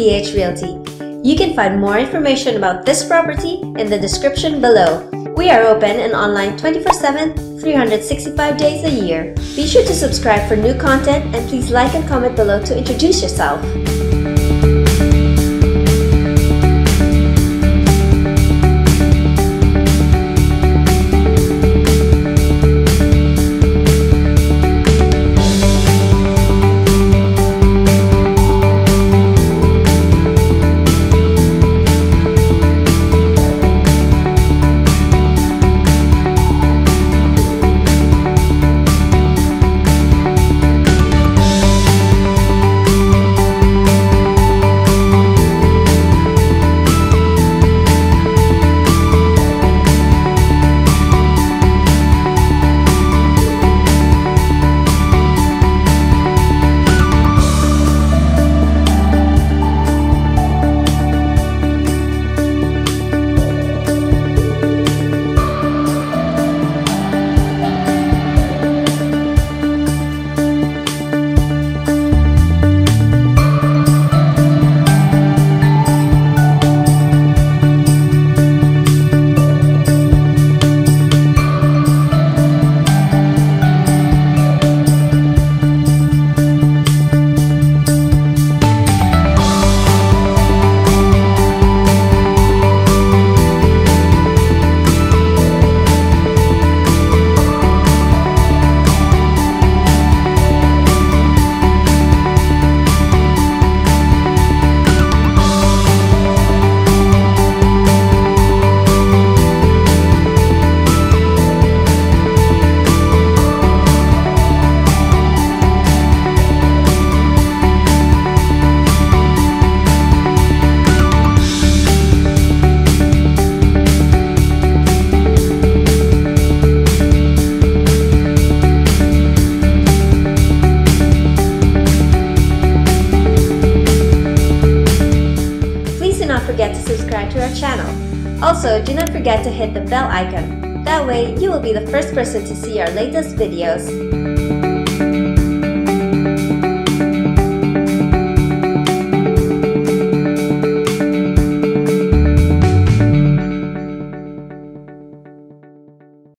PH Realty. You can find more information about this property in the description below. We are open and online 24/7, 365 days a year. Be sure to subscribe for new content and please like and comment below to introduce yourself. Don't forget to subscribe to our channel. Also, do not forget to hit the bell icon. That way, you will be the first person to see our latest videos.